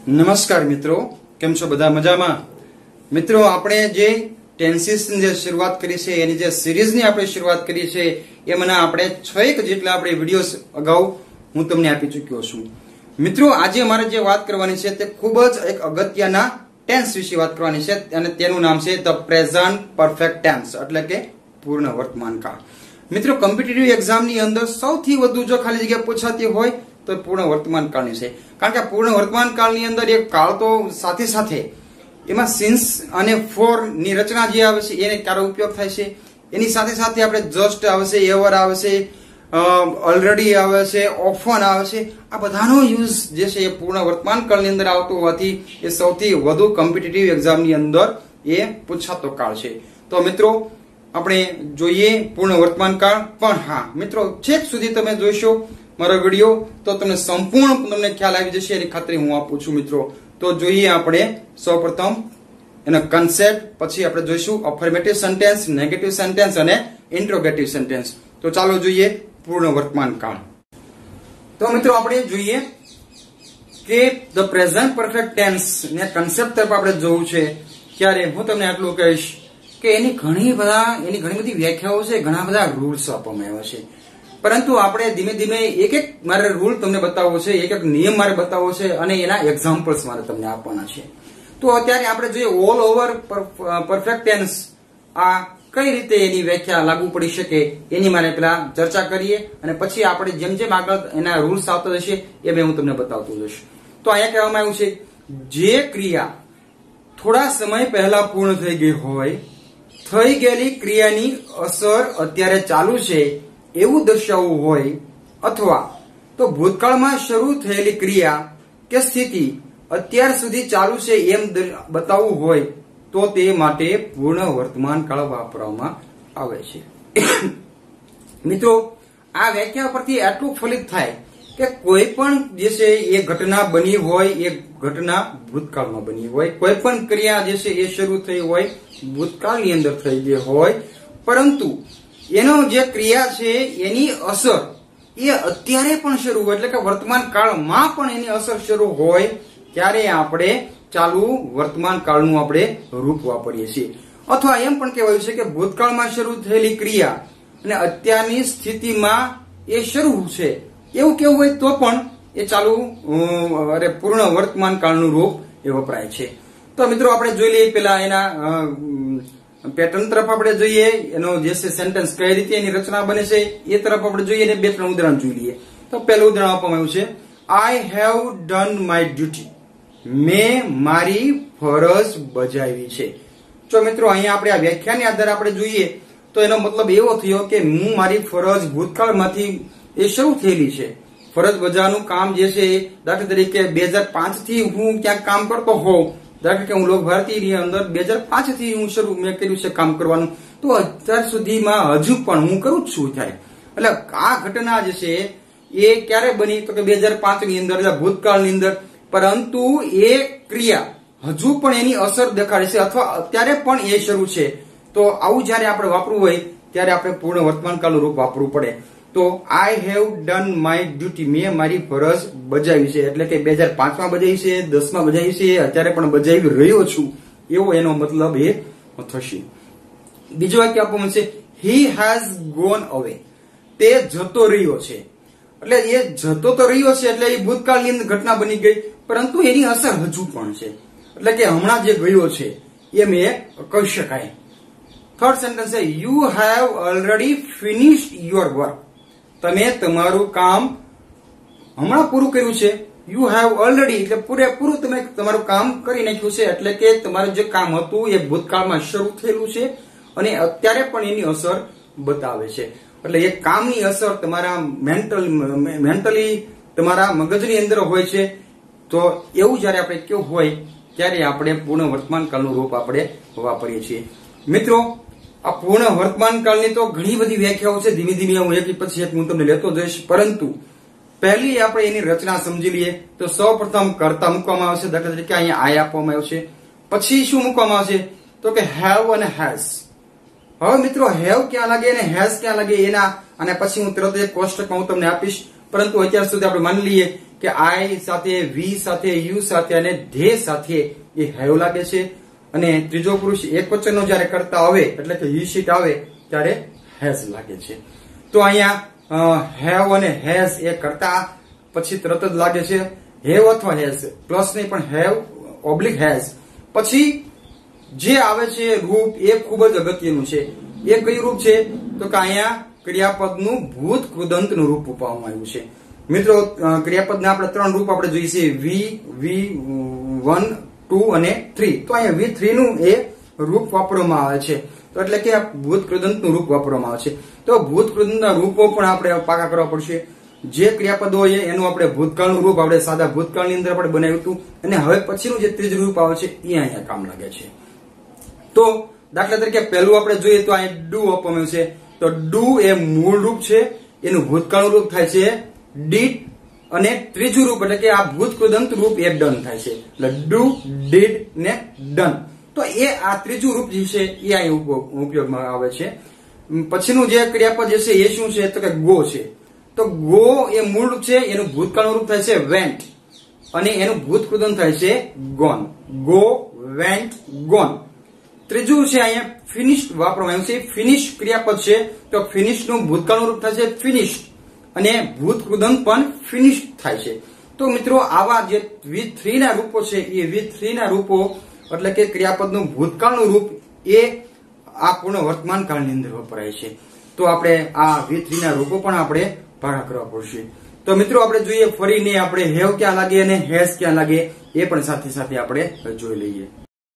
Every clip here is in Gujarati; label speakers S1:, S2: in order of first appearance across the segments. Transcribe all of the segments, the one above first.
S1: નમસ્કાર મિત્રો, કેમ છો બધા? મજામાં? મિત્રો, આપણે જે ટેન્સીસની જે શરૂઆત કરી છે એની જે સિરીઝની આપણે શરૂઆત કરી છે એમાંના આપણે 6 જેટલા આપણે વિડીયોઝ અગાઉ હું તમને આપી ચૂક્યો છું. મિત્રો, આજે મારે જે વાત કરવાની છે તે ખૂબ જ એક અગત્યના ટેન્સ વિશે વાત કરવાની છે અને તેનું નામ છે ધ પ્રેઝન્ટ પરફેક્ટ ટેન્સ, એટલે કે પૂર્ણ વર્તમાન કાળ. મિત્રો, કોમ્પિટિટિવ એક્ઝામની અંદર સૌથી વધુ જો ખાલી જગ્યા પૂછાતી હોય તો પૂર્ણ વર્તમાન કાળની છે. કારણ કે પૂર્ણ વર્તમાન કાળની અંદર એક કાળ તો સાથે સાથે એમાં સિન્સ અને ફોર ની રચના જે આવે છે એને ક્યારે ઉપયોગ થાય છે, એની સાથે સાથે આપણે જસ્ટ આવે છે, એવર આવે છે, ઓલરેડી આવે છે, ઓફન આવે છે. આ બધાનો યુઝ જે છે એ પૂર્ણ વર્તમાન કાળની અંદર આવતો હોવાથી એ સૌથી વધુ કોમ્પિટિટિવ એક્ઝામની અંદર એ પૂછાતો કાળ છે. તો મિત્રો, આપણે જોઈએ પૂર્ણ વર્તમાન કાળ. પણ હા મિત્રો, છેક સુધી તમે જોઈશો મારો વિડીયો તો તમને સંપૂર્ણ તમને ખ્યાલ આવી જશે એની ખાતરી હું આપું છું. મિત્રો, તો જોઈએ આપણે સૌપ્રથમ એનો કન્સેપ્ટ, પછી આપણે જોઈશું અફર્મેટિવ સેન્ટેન્સ, નેગેટિવ સેન્ટેન્સ અને ઇન્ટ્રોગેટિવ સેન્ટેન્સ. તો ચાલો જોઈએ પૂર્ણ વર્તમાન કાળ. તો મિત્રો, આપણે જોઈએ કે ધ પ્રેઝન્ટ પરફેક્ટ ટેન્સ ને કન્સેપ્ટ તરફ આપણે જોવું છે ત્યારે હું તમને આટલું કહીશ કે એની ઘણી બધી વ્યાખ્યાઓ છે, ઘણા બધા રૂલ્સ આપવામાં આવ્યા છે. પરંતુ આપણે ધીમે ધીમે એક એક મારે રૂલ તમને બતાવવો છે, એક એક નિયમ મારે બતાવવો છે અને એના એક્ઝામ્પલ્સ મારે તમને આપવાના છે. તો અત્યારે આપણે જોઈએ ઓલ ઓવર પરફેક્ટ ટેન્સ આ કઈ રીતે એની વ્યાખ્યા લાગુ પડી શકે એની મારે પેલા ચર્ચા કરીએ અને પછી આપણે જેમ જેમ આગળ એના રૂલ્સ આવતા જશે એ બે હું તમને બતાવતો જઈશ. તો અહીંયા કહેવામાં આવ્યું છે જે ક્રિયા થોડા સમય પહેલા પૂર્ણ થઈ ગઈ હોય, થઈ ગયેલી ક્રિયાની અસર અત્યારે ચાલુ છે એવું દર્શાવવું હોય, અથવા તો ભૂતકાળમાં શરૂ થયેલી ક્રિયા કે સ્થિતિ અત્યાર સુધી ચાલુ છે એમ બતાવવું હોય તો તે માટે પૂર્ણ વર્તમાન કાળ વાપરવામાં આવે છે. મિત્રો, આ વ્યાખ્યા પરથી આટલું ફલિત થાય કે કોઈ પણ જે છે એ ઘટના બની હોય, એ ઘટના ભૂતકાળમાં બની હોય, કોઈ પણ ક્રિયા જે છે એ શરૂ થઈ હોય ભૂતકાળની અંદર થઈ ગઈ હોય, પરંતુ એનો જે ક્રિયા છે એની અસર એ અત્યારે પણ શરૂ હોય, એટલે કે વર્તમાન કાળમાં પણ એની અસર શરૂ હોય ત્યારે આપણે ચાલુ વર્તમાન કાળનું આપણે રૂપ વાપરીએ છીએ. અથવા એમ પણ કહેવાયું છે કે ભૂતકાળમાં શરૂ થયેલી ક્રિયા અને અત્યારની સ્થિતિમાં એ શરૂ છે એવું કેવું હોય તો પણ એ ચાલુ પૂર્ણ વર્તમાન કાળનું રૂપ એ વપરાય છે. તો મિત્રો, આપણે જોઈ લઈએ પેલા એના પેટર્ન તરફ આપણે જોઈએ, એનો જે છે સેન્ટેન્સ કઈ રીતે એની રચના બને છે એ તરફ આપણે જોઈએ અને 2-3 ઉદાહરણ જોઈ લઈએ. તો પહેલું ઉદાહરણ આપવામાં આવ્યું છે I have done my duty, મેં મારી ફરજ બજાવી છે. જો મિત્રો, અહીંયા આપણે આ વ્યાખ્યાની આધારે આપણે જોઈએ તો એનો મતલબ એવો થયો કે હું મારી ફરજ ભૂતકાળમાંથી એ શરૂ થયેલી છે. ફરજ બજાવવાનું કામ જે છે દાખલા તરીકે 2005 થી હું ક્યાંક કામ કરતો હોઉં, દાખલા કે હું લોક ભારતીની અંદર 2005 થી મેં કર્યું છે કામ કરવાનું, તો અત્યાર સુધીમાં હજુ પણ હું કરું જ છું થાય. એટલે આ ઘટના જે છે એ ક્યારે બની તો કે 2005 ની અંદર, એટલે ભૂતકાળની અંદર. પરંતુ એ ક્રિયા હજુ પણ એની અસર દેખાડે છે અથવા અત્યારે પણ એ શરૂ છે. તો આવું જયારે આપણે વાપરવું હોય ત્યારે આપણે પૂર્ણ વર્તમાન કાળનું રૂપ વાપરવું પડે. તો I have done my duty, મેં મારી ફરજ બજાવી છે, એટલે કે 2005માં બજાવી છે, 10માં બજાવી છે, અત્યારે પણ બજાવી રહ્યો છું, એવો એનો મતલબ એ થશે. બીજો વાક્ય આપવામાં છે હી હેઝ ગોન અવે, તે જતો રહ્યો છે. એટલે એ જતો તો રહ્યો છે એટલે એ ભૂતકાળની અંદર ઘટના બની ગઈ, પરંતુ એની અસર હજુ પણ છે, એટલે કે હમણાં જે ગયો છે એમ એ કહી શકાય. થર્ડ સેન્ટેન્સ છે you have already finished your work, તમે તમારું કામ હમણાં પૂરું કર્યું છે. યુ હેવ ઓલરેડી એટલે પૂરેપૂરું તમે તમારું કામ કરી નાખ્યું છે, એટલે કે તમારું જે કામ હતું એ ભૂતકાળમાં શરૂ થયેલું છે અને અત્યારે પણ એની અસર બતાવે છે. એટલે એ કામની અસર તમારા મેન્ટલી તમારા મગજની અંદર હોય છે. તો એવું જયારે આપણે કેવું હોય ત્યારે આપણે પૂર્ણ વર્તમાન કાળનું રૂપ આપણે વાપરીએ છીએ. મિત્રો, આ પૂર્ણ વર્તમાન કાળની તો ઘણી બધી વ્યાખ્યાઓ છે, ધીમે ધીમે હું એક પછી એક હું તમને લેતો જઈશ. પરંતુ પહેલી આપણે એની રચના સમજી લઈએ. તો સૌપ્રથમ કર્તા મૂકવામાં આવશે, દાખલા તરીકે અહીંયા આઈ આપવામાં આવ્યો છે. પછી શું મૂકવામાં આવશે તો કે હેવ અને હેઝ. હવે મિત્રો, હેવ ક્યાં લાગે અને હેઝ ક્યાં લાગે એના અને પછી હું તરત એક કોષ્ટકમાં હું તમને આપીશ. પરંતુ અત્યાર સુધી આપણે માની લઈએ કે આઈ સાથે, વી સાથે, યુ સાથે અને ધે સાથે એ હેવ લાગે છે. અને ત્રીજો પુરુષ એક વચનનો જયારે કરતા આવે એટલે કે હી શીટ આવે ત્યારે હેઝ લાગે છે. તો અહીંયા હેવ અને હેઝ એ કરતા પછી તરત જ લાગે છે. હેવ અથવા હેઝ પ્લસ નહીં પણ હેવ ઓબ્લિક હેઝ. પછી જે આવે છે રૂપ એ ખૂબ જ અગત્યનું છે. એ કયું રૂપ છે તો કે અહીંયા ક્રિયાપદનું ભૂત કૃદંતનું રૂપ આપવામાં આવ્યું છે. મિત્રો ક્રિયાપદના આપણે 3 રૂપ આપણે જોઈએ છે, V1, 2 અને 3. તો અહીંયા V3 નું એ રૂપ વાપરવામાં આવે છે. તો એટલે કે આ ભૂત કૃદંતનું રૂપ વાપરવામાં આવે છે. તો ભૂત કૃદંતના રૂપો પણ આપણે પાકા કરવા પડશે. જે ક્રિયાપદો હોય એનું આપણે ભૂતકાળનું રૂપ આપણે સાદા ભૂતકાળની અંદર આપણે બનાવ્યું હતું અને હવે પછીનું જે ત્રીજું રૂપ આવે છે એ અહીંયા કામ લાગે છે. તો દાખલા તરીકે પહેલું આપણે જોઈએ તો અહીં ડુ આપવામાં છે. તો ડુ એ મૂળ રૂપ છે, એનું ભૂતકાળનું રૂપ થાય છે ડીડ અને ત્રીજું રૂપ એટલે કે આ ભૂત કૃદંત રૂપ એ ડન થાય છે. એટલે ડુ, ડીડ ને ડન. તો એ આ ત્રીજું રૂપ જે છે એ અહીં ઉપયોગમાં આવે છે. પછીનું જે ક્રિયાપદ જે છે એ શું છે તો કે ગો છે. તો ગો એ મૂળ રૂપ છે, એનું ભૂતકાળનું રૂપ થાય છે વેન્ટ અને એનું ભૂત કૃદંત થાય છે ગોન. Go, vent, gone. ત્રીજું છે અહીંયા ફિનિશ વાપરવામાં આવ્યું છે. ફિનિશ ક્રિયાપદ છે તો ફિનિશ નું ભૂતકાળનું રૂપ થાય છે ફિનિશ અને ભૂત કૃદંત પણ ફિનિશ થાય છે. તો મિત્રો આવા જે V3 ના રૂપો છે એ V3 ના રૂપો એટલે કે ક્રિયાપદનું ભૂતકાળનું રૂપ એ આ પૂર્ણ વર્તમાન કાળની અંદર વપરાય છે. તો આપણે આ V3 ના રૂપો પણ આપણે ભાગા કરવા પડશે. તો મિત્રો આપણે જોઈએ ફરીને આપણે હેવ ક્યાં લાગે અને હેઝ ક્યાં લાગે એ પણ સાથે સાથે આપણે જોઈ લઈએ.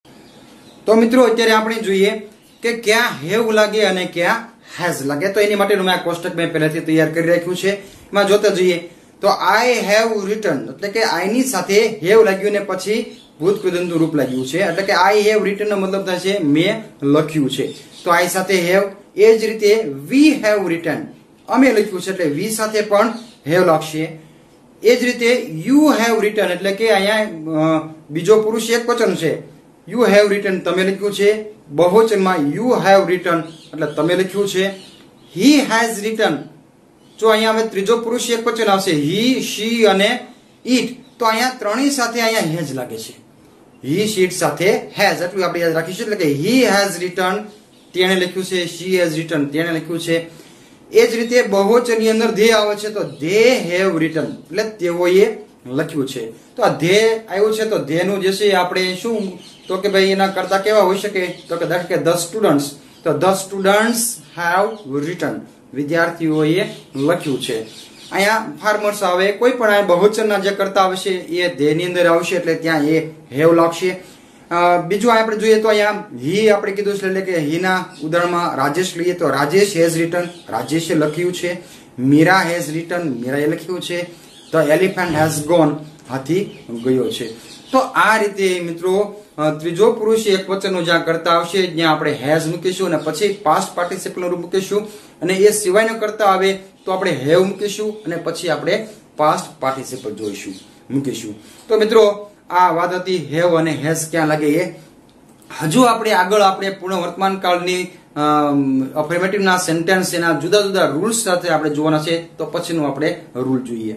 S1: તો મિત્રો અત્યારે આપણે જોઈએ કે ક્યાં હેવ લાગે અને ક્યાં હેઝ લાગે. તો એની માટેનું મેં આ કોષ્ટક મેં પહેલાથી તૈયાર કરી રાખ્યું છે. એમાં જોતા જોઈએ તો આઈ હેવ રિટન એટલે કે આઈ ની સાથે હેવ લાગ્યું ને પછી ભૂત કૃદંતનું રૂપ લાગ્યું છે. એટલે કે આઈ હેવ રિટન નો મતલબ થાય છે મેં લખ્યું છે. તો આઈ સાથે હેવ. એ જ રીતે વી હેવ રિટન અમે લખ્યું છે એટલે વી સાથે પણ હેવ લાગશે. એ જ રીતે યુ હેવ રિટન એટલે કે અહીંયા બીજો પુરુષ એક વચન છે. યુ હેવ રિટન તમે લખ્યું છે. બહુવચનમાં યુ હેવ રિટન એટલે તમે લખ્યું છે. He has written. જો અહીંયા હવે ત્રીજો પુરુષ એક વચન આવશે હી, શી અને ઈટ. તો અહીંયા ત્રણેય સાથે અહીંયા હેઝ લાગે છે. હી, શીટ સાથે હેઝ એટલું આપણે યાદ રાખીશું. એટલે કે હી હેઝ રિટન તેણે લખ્યું છે, શી હેઝ રિટન તેણે લખ્યું છે. એ જ રીતે બહુવચનની અંદર ધે આવે છે તો ધે હેવ રિટન એટલે તેઓએ લખ્યું છે. તો આ ધે આવ્યું છે તો ધે નું જે છે આપણે શું તો કે ભાઈ એના કરતા કેવા હોઈ શકે તો કે દાખલા કે ધ સ્ટુડન્ટ્સ. તો ધ સ્ટુડન્ટ્સ હેવ રિટન વિદ્યાર્થીઓએ લખ્યું છે. અહીંયા ફાર્મર્સ આવે કોઈ પણ આ બહુવચનના જે કરતા આવશે એ ધે ની અંદર આવશે એટલે ત્યાં એ હેવ લાગશે. બીજું આપણે જોઈએ તો અહીંયા હી આપણે કીધું છે એટલે કે હીના ઉદાહરણમાં રાજેશ લઈએ તો રાજેશ હેઝ રિટન રાજેશે લખ્યું છે. મીરા હેઝ રિટન મીરાએ લખ્યું છે. ધ એલિફન્ટ હેઝ ગોન હાથી ગયો છે. તો આ રીતે મિત્રો ત્રીજો પુરુષ એક વચનનો જ્યાં કરતા આવશે ત્યાં આપણે હેઝ મૂકીશું અને પછી પાસ્ટ પાર્ટિસિપલનું રૂપ મૂકીશું અને એ સિવાયનો કરતા આવે તો આપણે હેવ મૂકીશું અને પછી આપણે પાસ્ટ પાર્ટિસિપલ જોઈશું મૂકીશું. તો મિત્રો આ વાત હતી હેવ અને હેઝ ક્યાં લાગે એ. હજુ આપણે આગળ આપણે પૂર્ણ વર્તમાન કાળની અફર્મેટિવ ના સેન્ટેન્સ એના જુદા જુદા રૂલ્સ સાથે આપણે જોવાના છે. તો પછીનું આપણે રૂલ જોઈએ.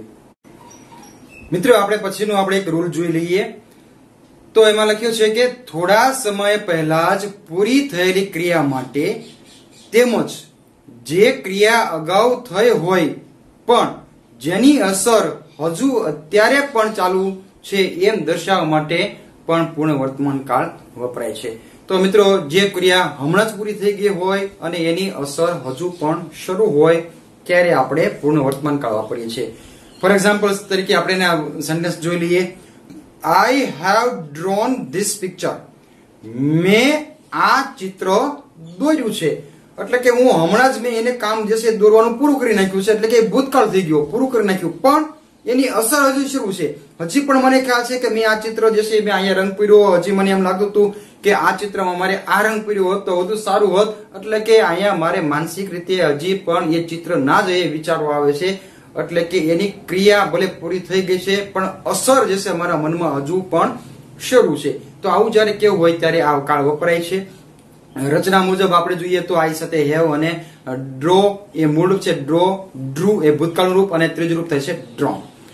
S1: મિત્રો આપણે પછીનું આપણે એક રૂલ જોઈ લઈએ. તો એમાં લખ્યું છે કે થોડા સમય પહેલા જ પૂરી થયેલી ક્રિયા માટે તેમજ જે ક્રિયા અગાઉ થઈ હોય પણ જેની અસર હજુ અત્યારે પણ ચાલુ છે એમ દર્શાવવા માટે પણ પૂર્ણ વર્તમાન કાળ વપરાય છે. તો મિત્રો જે ક્રિયા હમણાં જ પૂરી થઈ ગઈ હોય અને એની અસર હજુ પણ શરૂ હોય ત્યારે આપણે પૂર્ણ વર્તમાન કાળ વાપરીએ છીએ. ફોર એક્ઝામ્પલ તરીકે આપણે સેન્ટેન્સ જોઈ લઈએ. I have drawn this picture. મેં આ ચિત્ર દોર્યું છે. એટલે કે હું હમણાં જ મેં એને કામ જે છે દોરવાનું પૂરું કરી નાખ્યું છે. એટલે કે ભૂતકાળ થઈ ગયો પૂરું કરી નાખ્યું પણ એની અસર હજી શરૂ છે. હજી પણ મને ખ્યાલ છે કે મેં આ ચિત્ર જે છે મેં અહીંયા રંગ પૂર્યો. હજી મને એમ લાગતું હતું કે આ ચિત્રમાં મારે આ રંગ પૂર્યો હોત તો વધુ સારું હોત. એટલે કે અહીંયા મારે માનસિક રીતે હજી પણ એ ચિત્ર ના જ એ વિચારો આવે છે. એટલે કે એની ક્રિયા ભલે પૂરી થઈ ગઈ છે પણ અસર જે છે મારા મનમાં હજુ પણ શરૂ છે. તો આવું જયારે કેવું હોય ત્યારે આ કાળ વપરાય છે. રચના મુજબ આપણે જોઈએ તો આઈ સાથે હેવ અને ડ્રો એ મૂળ રૂપ છે. ડ્રો, ડ્રુ એ ભૂતકાળનું રૂપ અને ત્રીજું રૂપ થાય છે ડ્રોન.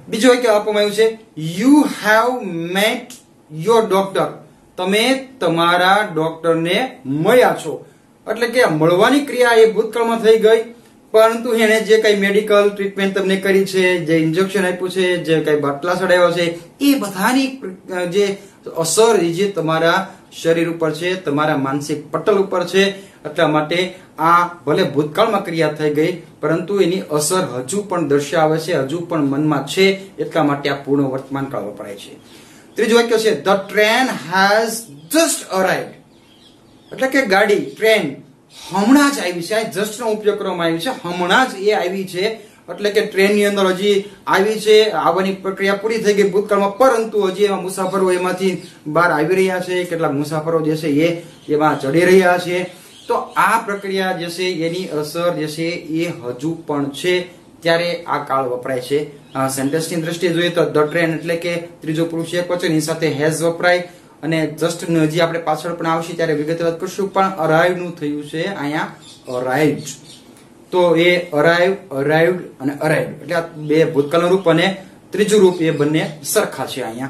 S1: બીજો વાક્ય આપવામાં આવ્યું છે you have met your doctor, તમે તમારા ડોક્ટરને મળ્યા છો. એટલે કે મળવાની ક્રિયા એ ભૂતકાળમાં થઈ ગઈ, પરંતુ એને જે કઈ મેડિકલ ટ્રીટમેન્ટ તમને કરી છે, જે ઇન્જેક્શન આપ્યું છે, જે કઈ બાટલા ચડાવ્યા છે, એ બધાની જે અસર જે તમારા શરીર ઉપર છે, તમારા માનસિક પટલ ઉપર છે. એટલા માટે આ ભલે ભૂતકાળમાં ક્રિયા થઈ ગઈ, પરંતુ એની અસર હજુ પણ દર્શાવે છે, હજુ પણ મનમાં છે. એટલા માટે આ પૂર્ણ વર્તમાન કાળ વપરાય છે. ત્રીજું વાક્ય છે the train has just arrived, એટલે કે ગાડી, ટ્રેન હમણાં જ આવી છે. જસ્ટ નો ઉપયોગ કરવામાં આવ્યો છે, હમણાં જ એ આવી છે. એટલે કે ટ્રેનની અંદર હજી આવી છે, આવવાની પ્રક્રિયા પૂરી થઈ ગઈ ભૂતકાળમાં, પરંતુ હજી એમાં મુસાફરો એમાંથી બહાર આવી રહ્યા છે. કેટલાક મુસાફરો જે છે એ એમાં ચડી રહ્યા છે. તો આ પ્રક્રિયા જે છે એની અસર જે છે એ હજુ પણ છે. ત્યારે આ કાળ વપરાય છે. સેન્ટેન્સની દ્રષ્ટિએ જોઈએ તો ધ ટ્રેન એટલે કે ત્રીજો પુરુષ એકવચન, એની સાથે હેઝ વપરાય. અને જસ્ટ હજી આપણે પાછળ પણ આવશે ત્યારે વિગતે વાત કરશું. પણ અરાઇવ નું થયું છે અહીંયા અરાઇવ્ડ. તો એ અરાઇવ, અરાઇવ્ડ અને અરાઇવ્ડ એટલે આ બે ભૂતકાળનું રૂપ અને ત્રીજું રૂપ એ બંને સરખા છે અહીંયા.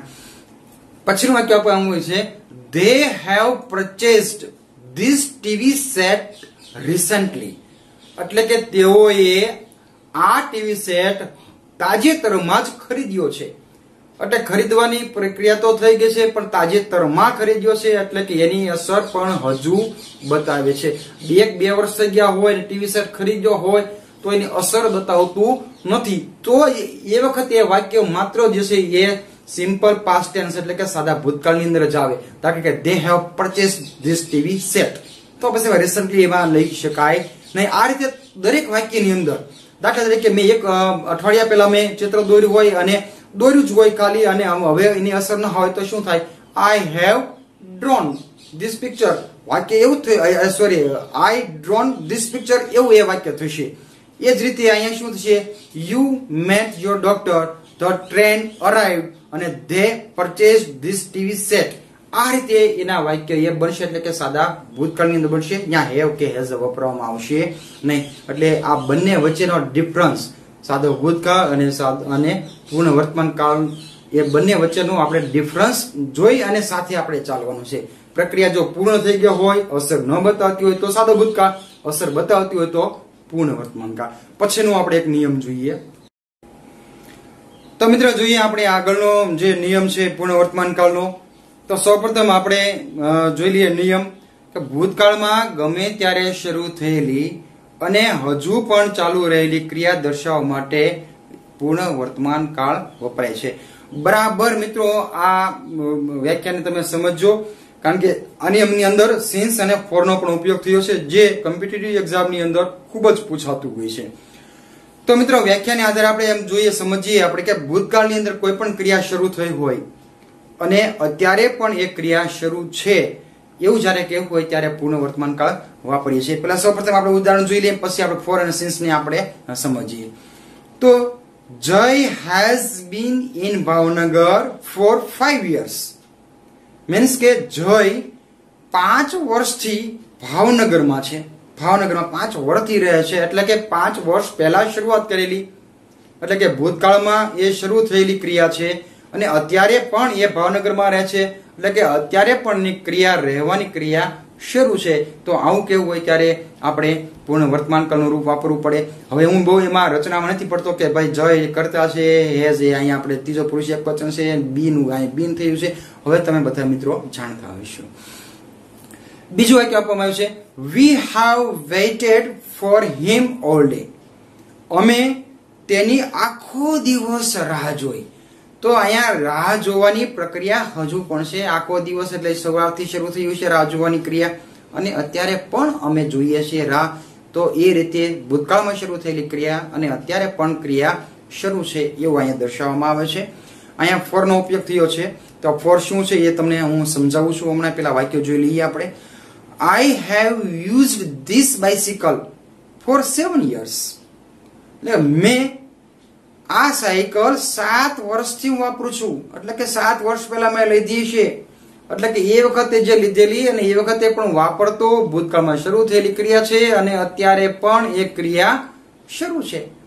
S1: પછીનું વાક્ય આપવામાં આવ્યું છે they have purchased this TV set recently, એટલે કે તેઓએ આ ટીવી સેટ તાજેતરમાં જ ખરીદ્યો છે. એટલે ખરીદવાની પ્રક્રિયા તો થઈ ગઈ છે, પણ તાજેતરમાં ખરીદ્યો છે. એટલે કે એની અસર પણ હજુ બતાવે છે. 1-2 વર્ષ થઈ ગયા હોય ને ટીવી સેટ ખરીદ્યો હોય તો એની અસર બતાવતું નથી. તો એ વખતે એ વાક્ય માત્ર જે છે એ સિમ્પલ પાસ્ટ ટેન્સ એટલે કે સાદા ભૂતકાળની અંદર જ આવે. દાખલા કે they have purchased this TV set, તો પછી રિસન્ટલી એમાં લઈ શકાય નહીં. આ રીતે દરેક વાક્યની અંદર દાખલા તરીકે મેં એક અઠવાડિયા પહેલા મેં ચિત્ર દોર્યું હોય અને દોર્યું જ હોય ખાલી, અને હવે એની અસર ન હોય તો શું થાય? I have drawn this picture, વાક્ય એવું થયું, sorry, I drawn this picture એવું એ વાક્ય થશે. એ જ રીતે અહીંયા શું થશે? You met your doctor, the train arrived અને they purchased this TV set. આ રીતે એના વાક્ય એ બનશે. એટલે કે સાદા ભૂતકાળની અંદર બનશે. ત્યાં હેવ કે હેઝ વાપરવામાં આવશે નહીં. એટલે આ બંને વચ્ચેનો ડિફરન્સ, સાદો ભૂતકાળ અને પૂર્ણ વર્તમાન કાળ, એ બંને વચ્ચેનો આપણે ડિફરન્સ જોઈ અને સાથે આપણે ચાલવાનું છે. પ્રક્રિયા જો પૂર્ણ થઈ ગયો હોય, અસર ન બતાવતી હોય તો સાદો ભૂતકાળ, અસર બતાવતી હોય તો પૂર્ણ વર્તમાન કાળ. પછીનો આપણે એક નિયમ જોઈએ. તો મિત્રો જોઈએ આપણે આગળનો જે નિયમ છે પૂર્ણ વર્તમાન કાળનો. તો સૌપ્રથમ આપણે જોઈ લઈએ નિયમ કે ભૂતકાળમાં ગમે ત્યારે શરૂ થયેલી અને હજુ પણ ચાલુ રહેલી ક્રિયા દર્શાવવા માટે પૂર્ણ વર્તમાન કાળ વપરાય છે. બરાબર મિત્રો આ વ્યાખ્યાને તમે સમજજો, કારણ કે આ નિયમની અંદર સિન્સ અને ફોર નો પણ ઉપયોગ થયો છે, જે કોમ્પિટિટિવ એક્ઝામની અંદર ખૂબ જ પૂછાતું હોય છે. તો મિત્રો વ્યાખ્યાને આધારે આપણે એમ જોઈએ, સમજીએ આપણે કે ભૂતકાળની અંદર કોઈ પણ ક્રિયા શરૂ થઈ હોય અને અત્યારે પણ એ ક્રિયા શરૂ છે એવું જયારે કહેવું હોય ત્યારે પૂર્ણ વર્તમાન કાળ વાપરીએ છીએ. પહેલા સૌપ્રથમ આપણે ઉદાહરણ જોઈ લઈએ, પછી આપણે ફોર અને સિન્સ ને આપણે સમજીએ. તો Jay has been in Bhavnagar for 5 years, means કે જય 5 વર્ષથી ભાવનગરમાં છે. ભાવનગરમાં 5 વર્ષથી રહે છે. એટલે કે 5 વર્ષ પહેલા શરૂઆત કરેલી, એટલે કે ભૂતકાળમાં એ શરૂ થયેલી ક્રિયા છે અને અત્યારે પણ એ ભાવનગરમાં રહે છે. એટલે કે અત્યારે પણ ક્રિયા, રહેવાની ક્રિયા શરૂ છે. તો આવું કેવું હોય ત્યારે આપણે પૂર્ણ વર્તમાન કાળનું રૂપ વાપરવું પડે. હવે હું બહુ એમાં રચનામાં નથી પડતો કે ભાઈ જય કરતા છે, હેઝ એ અહીંયા આપણે ત્રીજો પુરુષ એકવચન છે, બીનું અહીં બીન થયું છે. હવે તમે બધા મિત્રો જાણતા હશો. બીજું વાક્ય આપવામાં આવ્યું છે we have waited for him all day, અમે તેની આખો દિવસ રાહ જોઈ. તો અહીંયા રાહ જોવાની પ્રક્રિયા હજુ પણ છે. આખો દિવસ એટલે સવારથી શરૂ થયું છે રાહ જોવાની ક્રિયા, અને અત્યારે પણ અમે જોઈએ છીએ રાહ. તો એ રીતે ભૂતકાળમાં શરૂ થયેલી ક્રિયા અને અત્યારે પણ ક્રિયા શરૂ છે એવું અહીંયા દર્શાવવામાં આવે છે. અહીંયા ફોર નો ઉપયોગ થયો છે. તો ફોર શું છે એ તમને હું સમજાવું છું. હમણાં પેલા વાક્ય જોઈ લઈએ આપણે. I have used this bicycle for 7 years, એટલે મેં આ સાયકલ 7 વર્ષથી હું વાપરું છું. એટલે કે 7 વર્ષ પહેલા મેં લીધી છે. એટલે કે એ વખતે જે લીધેલી અને એ વખતે પણ વાપરતો, ભૂતકાળમાં શરૂ થયેલી ક્રિયા છે અને અત્યારે પણ એ ક્રિયા શરૂ છે.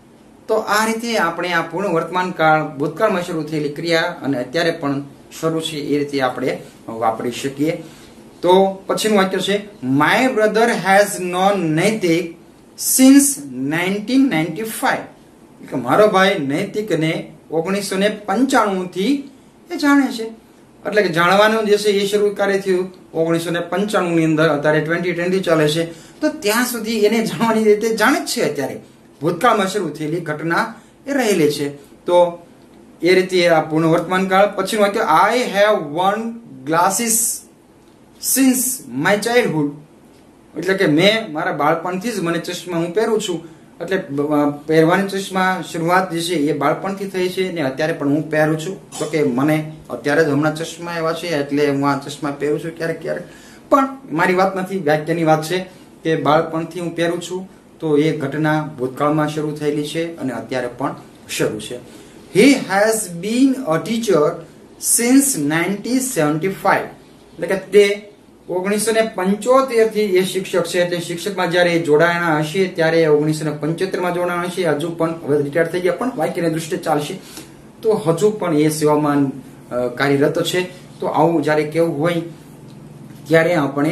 S1: તો આ રીતે આપણે આ પૂર્ણ વર્તમાન કાળ ભૂતકાળમાં શરૂ થયેલી ક્રિયા અને અત્યારે પણ શરૂ છે એ રીતે આપણે વાપરી શકીએ. તો પછીનું વાક્ય છે my brother has known Naitik since 1995. કે મારો ભાઈ નૈતિકને 1995 થી એ જાણે છે. એટલે કે જાણવાનું જે છે એ શરૂ કાર્ય થયું 1995 ની અંદર, અત્યારે 2020 ચાલે છે, તો ત્યાં સુધી એને જાણવાની રીતે જાણે જ છે. અત્યારે ભૂતકાળમાં શરૂ થયેલી ઘટના એ રહેલી છે. તો એ રીતે આ પૂર્ણ વર્તમાન કાળ. પછીનું વાક્ય I have worn glasses since my childhood. એટલે કે મેં મારા બાળપણથી જ મને ચશ્મા હું પહેરું છું. એટલે પહેરવાની ચશ્મા શરૂઆત જે છે એ બાળપણથી થઈ છે ને અત્યારે પણ હું પહેરું છું. તો કે મને અત્યારે જ હમણાં ચશ્મા એવા છે એટલે હું આ ચશ્મા પહેરું છું ક્યારેક ક્યારેક. પણ મારી વાત નથી, વાક્યની વાત છે કે બાળપણથી હું પહેરું છું. તો એ ઘટના ભૂતકાળમાં શરૂ થયેલી છે અને અત્યારે પણ શરૂ છે. He has been a teacher since 1975. એટલે કે તે 1975 થી એ શિક્ષક છે. એટલે શિક્ષકમાં જયારે જોડાયા હશે ત્યારે 1975 માં જોડાયા હશે. હજુ પણ હવે રિટાયર થઈ ગયા પણ વાક્યની દૃષ્ટિએ ચાલશે તો હજુ પણ એ સેવામાં કાર્યરત છે. તો આવું જયારે કેવું હોય ત્યારે આપણે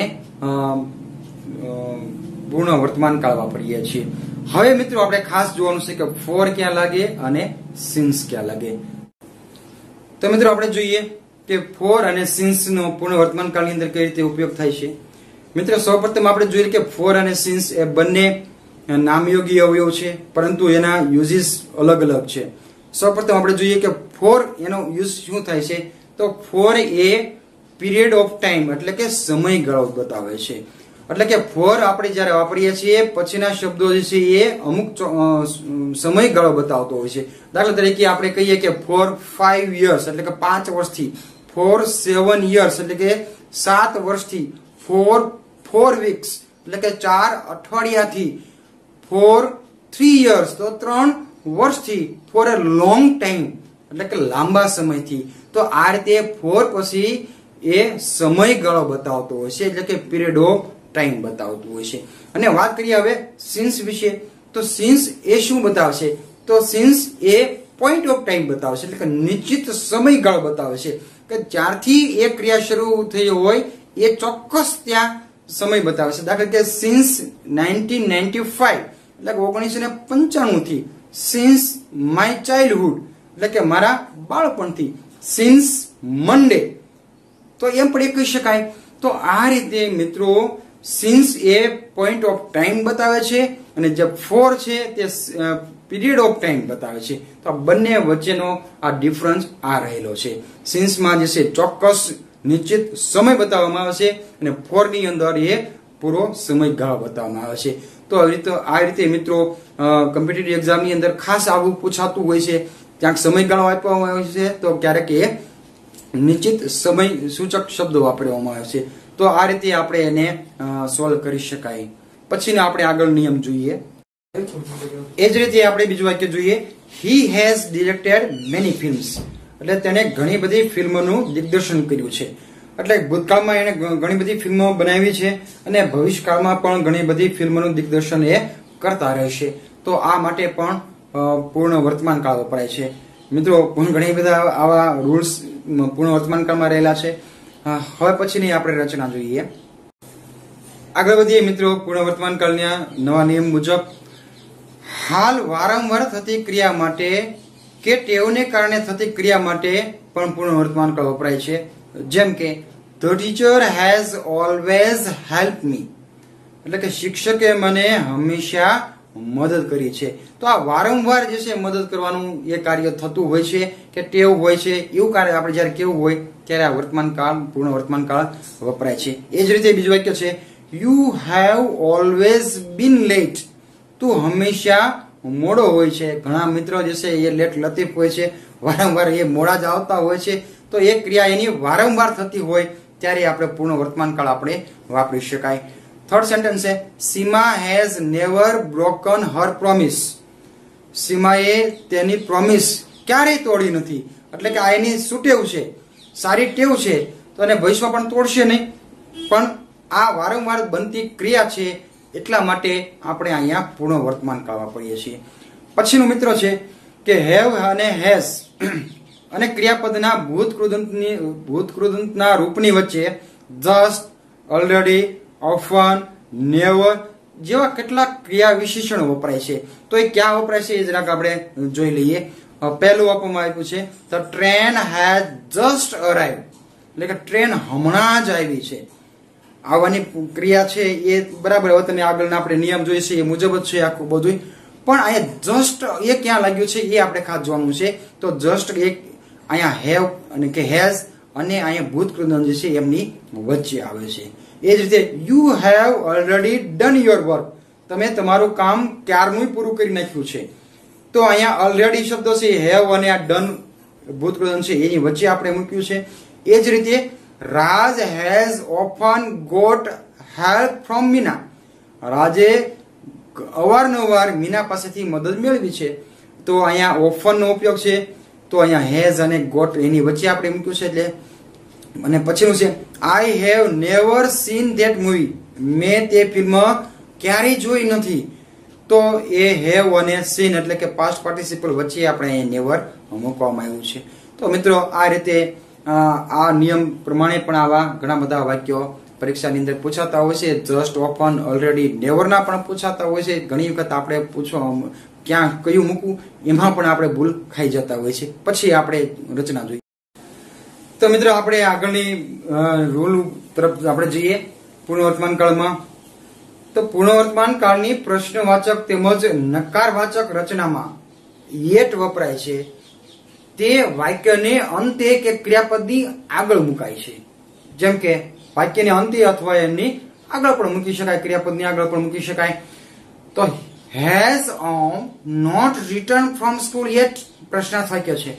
S1: પૂર્ણ વર્તમાન કાળ વાપરીએ છીએ. હવે મિત્રો આપણે ખાસ જોવાનું છે કે ફોર ક્યાં લાગે અને સિન્સ ક્યાં લાગે. તો મિત્રો આપણે જોઈએ કે ફોર અને સિન્સ નો પૂર્ણ વર્તમાન કાળની અંદર કઈ રીતે ઉપયોગ થાય છે. મિત્રો સૌપ્રથમ આપણે જોઈએ કે ફોર અને સિન્સ એ બંને નામયોગી અવયવ છે, પરંતુ એના યુઝિસ અલગ અલગ છે. સૌપ્રથમ આપણે જોઈએ કે ફોર એનો યુઝ શું થાય છે. તો for a period of time એટલે કે સમયગાળો બતાવે છે. એટલે કે ફોર આપણે જયારે વાપરીએ છીએ પછીના શબ્દો જે છે એ અમુક સમયગાળો બતાવતો હોય છે. દાખલા તરીકે આપણે કહીએ કે ફોર 5 years એટલે કે 5 વર્ષથી, ફોર 7 years એટલે કે 7 વર્ષથી, ફોર 4 weeks એટલે કે 4 અઠવાડિયાથી, ફોર 3 years તો 3 વર્ષથી, ફોર અ લોંગ ટાઈમ એટલે કે લાંબા સમયથી. તો આ રીતે ફોર પછી એ સમયગાળો બતાવતો હોય છે એટલે કે પીરિયડ ઓફ ટાઈમ બતાવતું હોય છે. અને વાત કરીએ હવે સિન્સ વિશે. તો સિન્સ એ શું બતાવશે. તો since a point of time બતાવે છે એટલે કે નિશ્ચિત સમયગાળો બતાવે છે કે જ્યારથી એ ક્રિયા શરૂ થઈ હોય એ ચોક્કસ ત્યાં સમય બતાવે છે. દાખલા કે સિન્સ 1995 એટલે કે 1995 થી, સિન્સ માય ચાઇલ્ડહુડ એટલે કે મારા બાળપણથી, સિન્સ મંડે તો એમ પણ એ કહી શકાય. તો આ રીતે મિત્રો since a point of time બતાવે છે અને જે ફોર છે તે પીરિયડ ઓફ ટાઈમ બતાવે છે. તો આ બંને વચ્ચેનો આ ડિફરન્સ આ રહેલો છે. સિન્સમાં જે છે ચોક્કસ નિશ્ચિત સમય બતાવવામાં આવે છે અને ફોર ની અંદર એ પૂરો સમયગાળો બતાવવામાં આવે છે. તો આ રીતે મિત્રો કોમ્પિટિટિવ એક્ઝામ ની અંદર ખાસ આવું પૂછાતું હોય છે. ક્યાંક સમયગાળો આપવામાં આવે છે તો ક્યારેક એ નિશ્ચિત સમય સૂચક શબ્દો વાપરવામાં આવે છે. તો આ રીતે આપણે એને સોલ્વ કરી શકાય. પછીના આપણે આગળ નિયમ જોઈએ. એ જ રીતે આપણે બીજું વાક્ય જોઈએ. He has directed many films એટલે તેણે ઘણી બધી ફિલ્મોનું દિગ્દર્શન કર્યું છે. એટલે ભૂતકાળમાં એને ઘણી બધી ફિલ્મો બનાવી છે અને ભવિષ્યકાળમાં પણ ઘણી બધી ફિલ્મોનું દિગ્દર્શન એ કરતા રહેશે. તો આ માટે પણ પૂર્ણ વર્તમાન કાળ વપરાય છે. મિત્રો ઘણી બધા આવા રૂલ્સ પૂર્ણ વર્તમાન કાળમાં રહેલા છે. હવે પછીની આપણે રચના જોઈએ. આગળ વધીએ મિત્રો પૂર્ણ વર્તમાન કાળના નવા નિયમ મુજબ. હાલ વારંવાર થતી ક્રિયા માટે કે ટેવને કારણે થતી ક્રિયા માટે પણ પૂર્ણ વર્તમાન કાળ વપરાય છે. જેમ કે the teacher has always help me એટલે કે શિક્ષકે મને હંમેશા મદદ કરી છે. તો આ વારંવાર જે છે મદદ કરવાનું એ કાર્ય થતું હોય છે કે ટેવ હોય છે. એવું કાર્ય આપણે જયારે કેવું હોય ત્યારે આ વર્તમાન કાળ પૂર્ણ વર્તમાન કાળ વપરાય છે. એ જ રીતે બીજું વાક્ય છે you have always been late તું હંમેશા મોડો હોય છે. ઘણા મિત્રો જે છે એ લેટ લતીફ હોય છે, વારંવાર એ મોડા જ આવતા હોય છે. તો એ ક્રિયા એની વારંવાર થતી હોય ત્યારે આપણે પૂર્ણ વર્તમાન કાળ આપણે વાપરી શકાય. થર્ડ સેન્ટેન્સ છે Seema has never broken her promise. સીમાએ તેની પ્રોમિસ ક્યારેય તોડી નથી. એટલે કે આ એની શું ટેવ છે, સારી ટેવ છે તો એને ભવિષ્યમાં પણ તોડશે નહીં. પણ આ વારંવાર બનતી ક્રિયા છે એટલા માટે આપણે અહીંયા પૂર્ણ વર્તમાન કાળ વાપરીએ છીએ. પછીનું મિત્રો છે કે હેવ અને હેઝ અને ક્રિયાપદના ભૂતકૃદંતના રૂપની વચ્ચે જસ્ટ, ઓલરેડી, ઓફન, નેવર જેવા કેટલાક ક્રિયા વિશેષણો વપરાય છે. તો એ ક્યાં વપરાય છે એ જરાક આપણે જોઈ લઈએ. પહેલું આપવામાં આવ્યું છે the train has just arrived, એટલે કે ટ્રેન હમણાં જ આવી છે. આવવાની ક્રિયા છે એ બરાબર. હવે તમે આગળના આપણે નિયમ જોઈશે એ મુજબ જ છે આખું બધું. પણ અહીંયા જસ્ટ એ ક્યાં લાગ્યું છે એ આપણે ખાસ જોવાનું છે. તો જસ્ટ એક અહીંયા હેવ અને કે હેઝ અને અહીંયા ભૂતકૃદંત જે છે એમની વચ્ચે આવે છે. એ જ રીતે you have already done your work, તમે તમારું કામ ક્યારનું પૂરું કરી નાખ્યું છે. તો અહીંયા ઓલરેડી શબ્દો છે હેવ અને આ ડન ભૂતકૃદંત છે એની વચ્ચે આપણે મૂક્યું છે. એ જ રીતે Raj has often got help from Meena, રાજે અવારનવાર મીના પાસેથી મદદ મેળવી છે. તો અહીંયા ઓફન નો ઉપયોગ છે. તો અહીંયા હેઝ અને ગોટ એની વચ્ચે આપણે મૂક્યું છે. એટલે અને પછીનું છે I have never seen that movie, મેં તે ફિલ્મ ક્યારેય જોઈ નથી. તો એ હેવ અને સીન એટલે કે પાસ્ટ પાર્ટિસિપલ વચ્ચે આપણે નેવર મૂકવામાં આવ્યું છે. તો મિત્રો આ રીતે આ નિયમ પ્રમાણે પણ આવા ઘણા બધા વાક્યો પરીક્ષાની અંદર પૂછાતા હોય છે. જસ્ટ, ઓફન, ઓલરેડી, નેવરના પણ પૂછાતા હોય છે. ઘણી વખત આપણે પૂછવા ક્યાં કયું મૂકવું એમાં પણ આપણે ભૂલ ખાઈ જતા હોય છે. પછી આપણે રચના જોઈએ. તો મિત્રો આપણે આગળની રૂલ તરફ આપણે જઈએ. પૂર્ણવર્તમાન કાળમાં તો પૂર્ણવર્તમાન કાળની પ્રશ્નવાચક તેમજ નકારવાચક રચનામાં યેટ વપરાય છે. તે વાક્યને અંતે કે ક્રિયાપદની આગળ મુકાય છે. જેમ કે વાક્યને અંતે અથવા એની આગળ પણ મૂકી શકાય, ક્રિયાપદની આગળ પણ મૂકી શકાય. તો has Om not return from school yet પ્રશ્નાર્થ વાક્ય છે.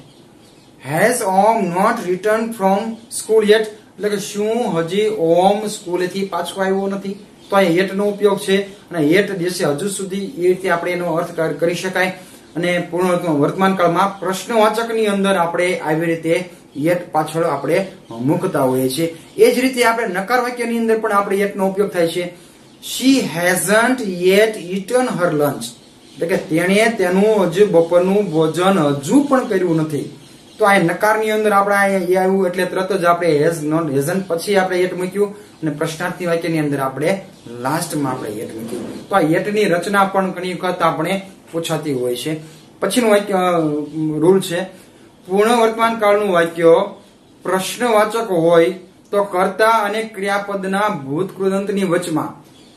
S1: Has Om not return from school yet એટલે કે શું હજી ઓમ સ્કૂલેથી પાછો આવ્યો નથી. તો આ યેટ નો ઉપયોગ છે અને યેટ જે છે હજુ સુધી એ રીતે આપણે એનો અર્થ કરી શકાય. અને પૂર્ણ વર્તમાન કાળમાં પ્રશ્નવાચકની અંદર આપણે આવી રીતે યેટ પાછળ આપણે મૂકતા હોઈએ છીએ. એ જ રીતે આપણે નકાર વાક્યની અંદર પણ આપણે યેટ નો ઉપયોગ થાય છે. She hasn't yet eaten her lunch, એટલે કે તેણે તેનું હજુ બપોરનું ભોજન હજુ પણ કર્યું નથી. તો આ નકારની અંદર આપણે આવ્યું એટલે તરત જ આપણે હેઝ નોટ હેઝન્ટ પછી આપણે યેટ મૂક્યું અને પ્રશ્નાર્થી વાક્યની અંદર આપણે લાસ્ટમાં આપણે યેટ મૂક્યું. તો આ યેટની રચના પણ ઘણી વખત આપણે પૂછાતી હોય છે. પછીનું વાક્ય રૂલ છે પૂર્ણ વર્તમાન કાળનું વાક્ય પ્રશ્નવાચક હોય તો કર્તા અને ક્રિયાપદના ભૂતકૃદંતની વચમાં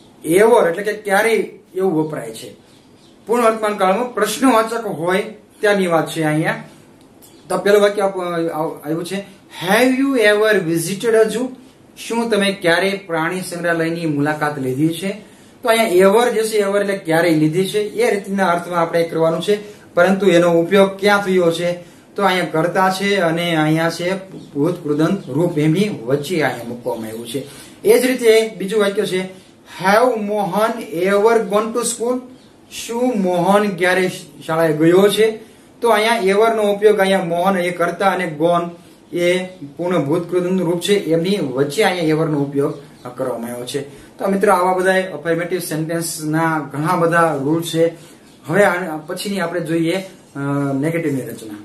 S1: એવર એટલે કે ક્યારેય એવું વપરાય છે. પૂર્ણ વર્તમાન કાળમાં પ્રશ્નવાચક હોય ત્યાંની વાત છે અહીંયા. તો પેલું વાક્ય આવ્યું છે have you ever visited a zoo, શું તમે ક્યારે પ્રાણી સંગ્રહાલયની મુલાકાત લીધી છે. તો અહીંયા એવર જે છે એવર એટલે ક્યારેય લીધી છે એ રીતના અર્થમાં આપણે કરવાનું છે. પરંતુ એનો ઉપયોગ ક્યાં થયો છે તો અહીંયા કર્તા છે અને અહીંયા છે ભૂતકૃદંત રૂપ એમની વચ્ચે અહીંયા મૂકવામાં આવ્યું છે. એ જ રીતે બીજું વાક્ય છે have Mohan ever gone to school, શું મોહન ક્યારે શાળાએ ગયો છે. તો અહીંયા એવર નો ઉપયોગ અહીંયા મોહન એ કર્તા અને ગોન એ પૂર્ણ ભૂતકૃદંત રૂપ છે એમની વચ્ચે અહીંયા એવર નો ઉપયોગ કરવામાં આવ્યો છે. તો મિત્રો આવા બધા અફર્મેટિવ સેન્ટેન્સ ના ઘણા બધા રૂલ છે. હવે પછીની આપણે જોઈએ નેગેટિવની રચના.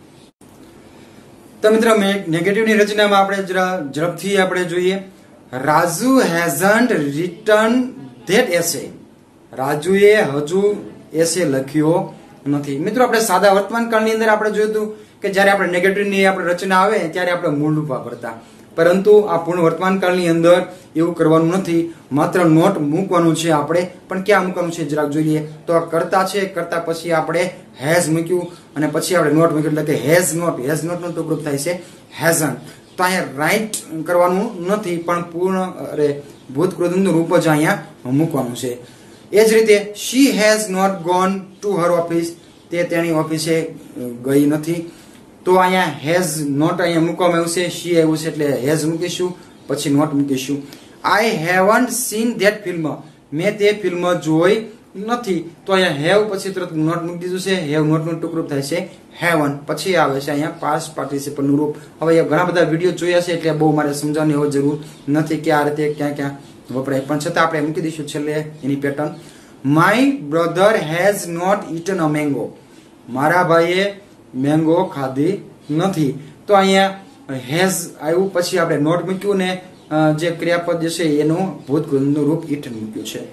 S1: તો મિત્રો નેગેટિવની રચનામાં આપણે જરા ઝડપથી આપણે જોઈએ. Raju hasn't return that essay, રાજુએ હજુ એસે લખ્યો નથી. મિત્રો આપણે સાદા વર્તમાન કાળની અંદર આપણે જોયું હતું કે જયારે આપણે નેગેટિવની આપણે રચના આવે ત્યારે આપણે મૂળ રૂપ વાપરતા. પરંતુ આ પૂર્ણ વર્તમાન કાળની અંદર એવું કરવાનું નથી. માત્ર નોટ મૂકવાનું છે આપણે. પણ ક્યાં મૂકવાનું છે જરાક જોઈએ. તો આ કર્તા છે, કર્તા પછી આપણે હેઝ મૂક્યું અને પછી આપણે નોટ મૂક્યું એટલે કે હેઝ નોટ નો ટુકડો થાય છે હેઝન્ટ. તો અહીંયા રાઈટ કરવાનું નથી પણ પૂર્ણ ભૂતકૃદંતનું રૂપ જ અહીંયા મૂકવાનું છે. એ જ રીતે she has not gone to her office, તે તેની ઓફિસે ગઈ નથી. તો અહીંયા હેઝ નોટ અહીંયા મૂકવામાં આવ્યું છે. શી આવ્યું છે એટલે હેઝ મૂકીશું પછી નોટ મૂકીશું. I haven't seen that film, મેં તે ફિલ્મ જોઈ નથી. તો અહીંયા હેવ પછી તરત નોટ મૂકી દીધું છે. હેવ નોટ નું ટુકડું થાય છે હેવન. પછી આવે છે અહીંયા પાસ્ટ પાર્ટિસિપલ નું રૂપ. હવે ઘણા બધા વિડીયો જોયા છે એટલે બહુ મારે સમજાવવાની હવે જરૂર નથી કે આ રીતે ક્યાં ક્યાં વપરાય. પણ છતાં આપણે મૂકી દઈશું છેલ્લે એની pattern. My brother has not eaten a mango, મારા ભાઈએ મેંગો ખાધી નથી. તો અહીંયા હેઝ આવ્યું, પછી આપણે નોટ મૂક્યું ને જે ક્રિયાપદ જે છે એનું ભૂતગૃહનું રૂપ ઇટન મૂક્યું છે.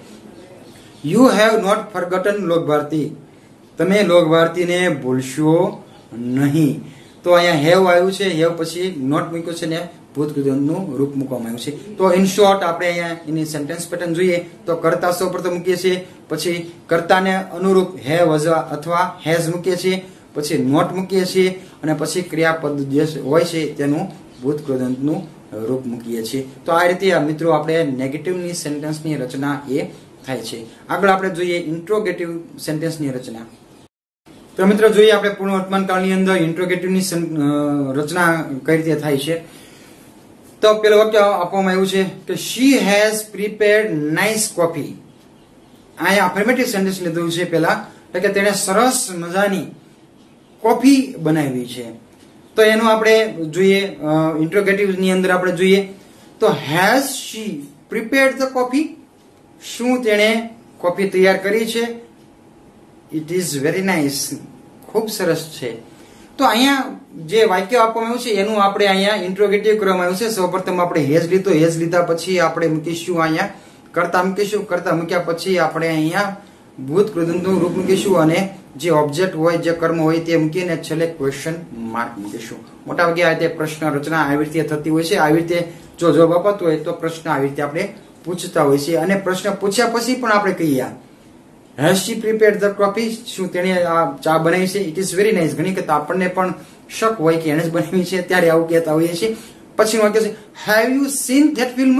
S1: You have not forgotten Lok Bharti, તમે લોક ભારતીને ભૂલશો નહીં. તો અહીંયા હેવ આવ્યું છે, હેવ પછી નોટ મૂક્યું છે ને ભૂતગૃહનું રૂપ મૂકવામાં આવ્યું છે. તો ઇન શોર્ટ આપણે અહીંયા એની સેન્ટેન્સ પેટર્ન જોઈએ તો કર્તા સૌપ્રથમ મૂકીએ છીએ, પછી કર્તાને અનુરૂપ હેવ અથવા હેઝ મૂકીએ છીએ, પછી નોટ મૂકીએ છીએ અને પછી ક્રિયાપદ જે હોય છે તેનું ભૂતગૃહનું રૂપ મૂકીએ છીએ. તો આ રીતે મિત્રો આપણે નેગેટિવની સેન્ટેન્સની રચના એ થાય છે. આગળ આપણે જોઈએ ઇન્ટ્રોગેટિવ સેન્ટેન્સની રચના. તો મિત્રો જોઈએ આપણે પૂર્ણ વર્તમાન કાળની અંદર ઇન્ટ્રોગેટિવની રચના કઈ રીતે થાય છે. તો પેલું વાક્ય આપવામાં આવ્યું છે કે she has prepared nice coffee. અહીંયા અફર્મેટિવ સેન્ટેન્સ લીધું છે પેલા, એટલે કે તેણે સરસ મજાની કોફી બનાવી છે. તો એનું આપણે જોઈએ ઇન્ટ્રોગેટિવ ની અંદર આપણે જોઈએ તો has she prepared the coffee, શું તેણે કોફી તૈયાર કરી છે. ઇટ ઇઝ વેરી નાઇસ, ખૂબ સરસ છે. તો અહીંયા જે વાક્ય આપવામાં આવ્યું છે એનું આપણે અહીંયા ઇન્ટ્રોગેટિવ કરવામાં આવ્યું છે. સૌપ્રથમ આપણે હેઝ લીધો, હેઝ લીધા પછી આપણે મૂકીશું અહીંયા કર્તા મૂકીશું, કર્તા મૂક્યા પછી આપણે અહીંયા ભૂતગૃહનું રૂપ મૂકીશું અને જે ઓબ્જેક્ટ હોય જે કર્મ હોય તે મૂકીને છેલ્લે ક્વેશ્ચન માર્ક મૂકીશું. મોટાભાગે આ રીતે પ્રશ્ન રચના આવી રીતે થતી હોય છે. આવી રીતે જો જવાબ અપાતો હોય તો પ્રશ્ન આવી રીતે આપણે પૂછતા હોય છે અને પ્રશ્ન પૂછ્યા પછી પણ આપણે કહીએ has she prepared the coffee, શું તેણે આ ચા બનાવી છે. ઇટ ઇઝ વેરી નાઇસ, ઘણી વખત આપણને પણ શક હોય કે એને જ બનાવી છે ત્યારે આવું કહેતા હોઈએ છીએ. પછી વાક્ય છે have you seen that film.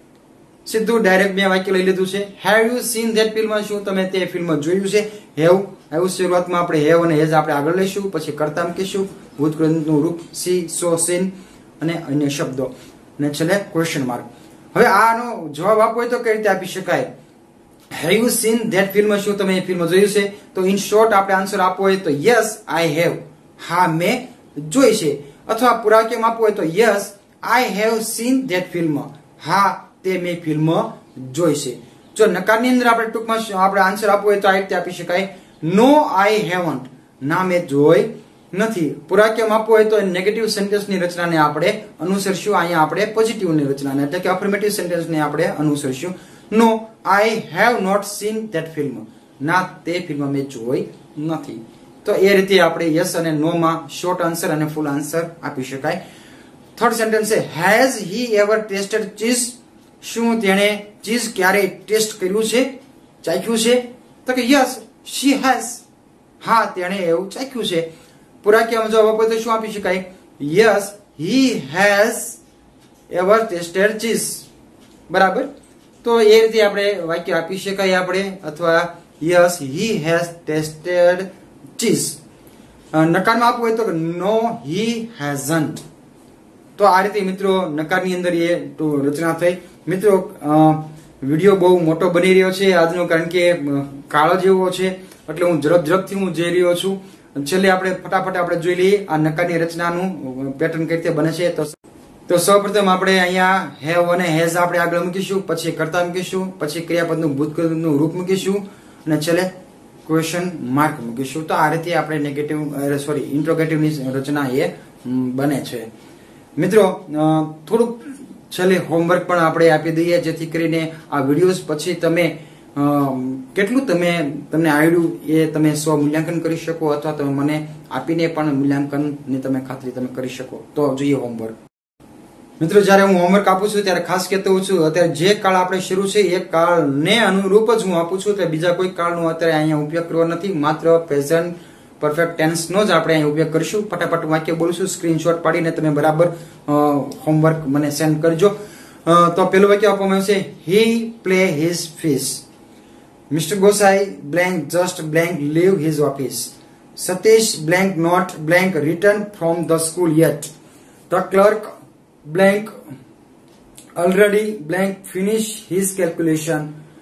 S1: સીધું ડાયરેક્ટ મેં વાક્ય લઈ લીધું છે. Have you seen that film, શું તમે તે ફિલ્મ જોયું છે. હેવ આવ્યું શરૂઆતમાં આપણે હેવ અને હેઝ આપણે આગળ લઈશું, પછી કર્તા મૂકીશું, ભૂતગૃહનું રૂપ સી, સો, સીન અને અન્ય શબ્દો અને છેલ્લે ક્વેશ્ચન માર્ક. હવે આનો જવાબ આપવો હોય તો કઈ રીતે આપી શકાય. Have you seen that film, શું તમે એ ફિલ્મ જોયું છે. તો ઇન શોર્ટ આપણે આન્સર આપવો હોય તો યસ આઈ હેવ, હા મેં જોઈ છે. અથવા પુરાવાક્યમાં આપવું હોય તો yes I have seen that film, હા તે મેં ફિલ્મ જોઈ છે. જો નકારની અંદર આપણે ટૂંકમાં આપણે આન્સર આપવો હોય તો આ રીતે આપી શકાય નો આઈ હેવન્ટ, ના મેં જોઈ નથી. પુરાવાક્યમાં આપવું હોય તો નેગેટિવ સેન્ટેન્સની રચનાને આપણે અનુસરશું. અહીંયા આપણે પોઝિટિવની રચનાને એટલે કે અફર્મેટિવ સેન્ટેન્સને આપણે અનુસરશું. No I have not seen that film, ના તે ફિલ્મ મેં જોઈ નથી. તો એ રીતે આપણે યસ અને નો માં શોર્ટ આન્સર અને ફૂલ આન્સર આપી શકાય. થર્ડ સેન્ટેન્સ છે has he ever tasted cheese, શું તેણે ચીઝ ક્યારેય ટેસ્ટ કર્યું છે, ચાખ્યું છે. તો કે યસ શી હેઝ, હા તેણે એવું ચાખ્યું છે. પુરાવાક્યમાં જવાબ આપો તો શું આપી શકાય yes he has ever tasted cheese. બરાબર. તો એ રીતે આપણે વાક્ય આપી શકાય આપણે, અથવા yes he has tasted cheese. નકારમાં આપવું હોય તો નો હી હેઝન્ટ. તો આ રીતે મિત્રો નકારની અંદર એ રચના થઈ. મિત્રો વિડીયો બહુ મોટો બની રહ્યો છે આજનો, કારણ કે કાળો જેવો છે એટલે હું ઝડપથી હું જઈ રહ્યો છું. છેલ્લે આપણે ફટાફટ આપણે જોઈ લઈએ આ નકારની રચનાનું પેટર્ન કઈ રીતે બને છે. તો સૌપ્રથમ આપણે અહીંયા હેવ અને હેઝ આપણે આગળ મૂકીશું, પછી કર્તા મૂકીશું, પછી ક્રિયાપદનું ભૂતકાળનું રૂપ મૂકીશું અને છેલ્લે ક્વેશ્ચન માર્ક મૂકીશું. તો આ રીતે આપણે ઇન્ટ્રોગેટિવની રચના એ બને છે. મિત્રો થોડુંક છેલ્લે હોમવર્ક પણ આપણે આપી દઈએ, જેથી કરીને આ વિડીયોઝ પછી તમે કેટલું તમને આવડ્યું એ તમે સ્વ મૂલ્યાંકન કરી શકો, અથવા તમે મને આપીને પણ મૂલ્યાંકનની તમે ખાતરી તમે કરી શકો. તો જોઈએ હોમવર્ક. મિત્રો જયારે હું હોમવર્ક આપું છું ત્યારે ખાસ કહેતો હોઉં છું અત્યારે જે કાળ આપણે શરૂ છે એ કાળને અનુરૂપ જ હું આપું છું. એટલે બીજા કોઈ કાળનો અત્યારે અહીંયા ઉપયોગ કરવો નથી, માત્ર પ્રેઝન્ટ પરફેક્ટ ટેન્સ નો જ આપણે અહીં ઉપયોગ કરીશું. ફટાફટ વાક્ય બોલીશું, સ્ક્રીનશોટ પાડીને તમે બરાબર હોમવર્ક મને સેન્ડ કરજો. તો પેલું વાક્ય આપવામાં આવશે he play his fish. Mister Gosai blank just blank leave his office. Satish blank not blank return from the school yet. The clerk blank already blank finish his calculation.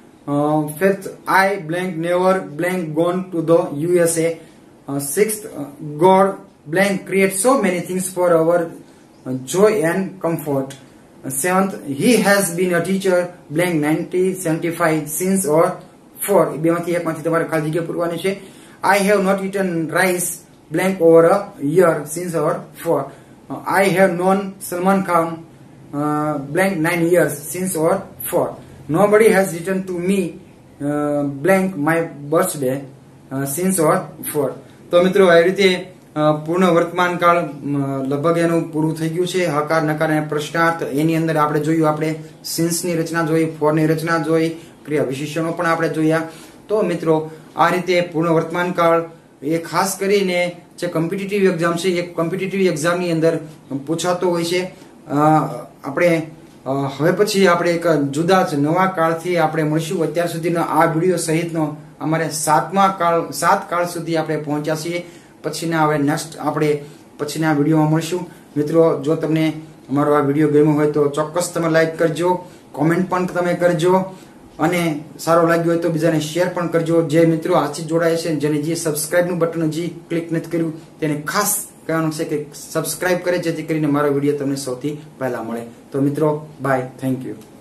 S1: Fifth, I blank never blank gone to the USA. Sixth, God blank create so many things for our joy and comfort. Seventh, he has been a teacher blank 90, 75 since or for. બેમાંથી એકમાંથી તમારે ખાલી જગ્યા પૂરવાની છે. I have not eaten rice blank over a year since our 4. I have known Salman Khan blank 9 years since our 4. Nobody has written to me blank my birthday since our 4. તો મિત્રો આ રીતે પૂર્ણ વર્તમાન કાળ લગભગ એનું પૂરું થઈ ગયું છે. હકાર નકાર અને પ્રશ્નાર્થ એની અંદર આપણે જોયું, આપણે સિન્સ ની રચના જોઈ, ફોર ની રચના જોઈ, ક્રિયા વિશેષણો પણ આપણે જોયા. તો મિત્રો આ રીતે પૂર્ણ વર્તમાન કાળ એ ખાસ કરીને જે કોમ્પિટિટિવ એક્ઝામ છે એ કોમ્પિટિટિવ એક્ઝામની અંદર પૂછાતો હોય છે. આપણે હવે પછી આપણે એક જુદા જ નવા કાળથી આપણે મળીશું. અત્યાર સુધીનો આ વિડીયો સહિતનો અમારે 7 કાળ સુધી આપણે પહોંચ્યા છીએ. પછીના હવે નેક્સ્ટ આપણે પછીના વિડીયોમાં મળીશું. મિત્રો જો તમને અમારો આ વિડીયો ગમ્યો હોય તો ચોક્કસ તમે લાઈક કરજો, કોમેન્ટ પણ તમે કરજો અને સારો લાગ્યો હોય તો બીજાને શેર પણ કરજો. જે મિત્રો આજથી જોડાયા છે, જેને જે સબસ્ક્રાઇબનું બટન હજી ક્લિક નથી કર્યું, તેને ખાસ કહેવાનું છે કે સબસ્ક્રાઇબ કરે, જેથી કરીને મારો વિડીયો તમને સૌથી પહેલા મળે. તો મિત્રો બાય, થેન્ક યુ.